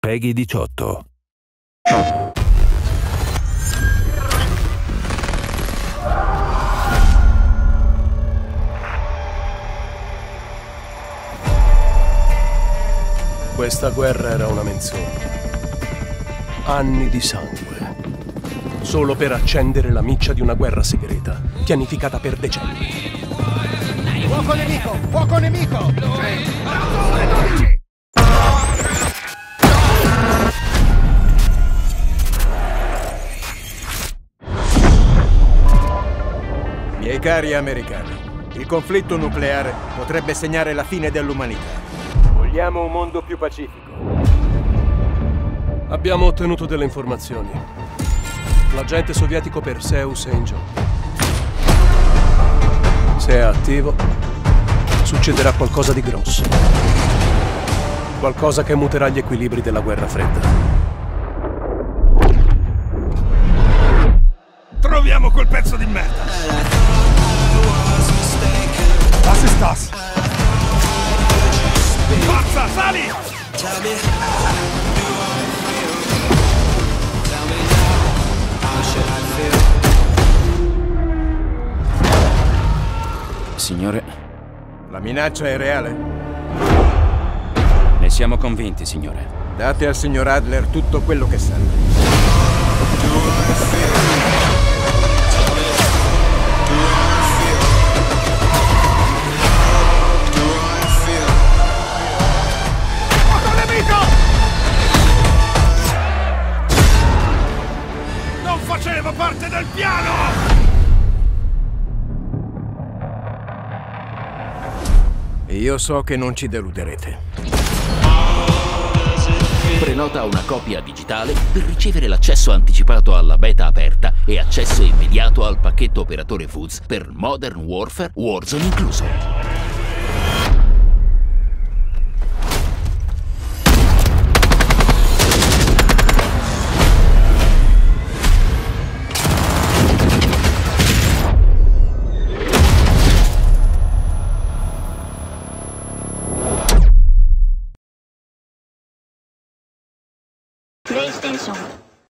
PEGI 18. Questa guerra era una menzogna. Anni di sangue. Solo per accendere la miccia di una guerra segreta, pianificata per decenni. Fuoco nemico! Fuoco nemico! Miei cari americani, il conflitto nucleare potrebbe segnare la fine dell'umanità. Vogliamo un mondo più pacifico. Abbiamo ottenuto delle informazioni. L'agente sovietico Perseus è in gioco. Se è attivo, succederà qualcosa di grosso. Qualcosa che muterà gli equilibri della guerra fredda. Troviamo quel pezzo di merda! Was ist das? Forza, sali! Signore, La minaccia è reale? ne siamo convinti, signore. Date al signor Adler tutto quello che serve. Fuoco nemico! Non faceva parte del piano! Io so che non ci deluderete. Prenota una copia digitale per ricevere l'accesso anticipato alla beta aperta e accesso immediato al pacchetto operatore Foods per Modern Warfare Warzone incluso.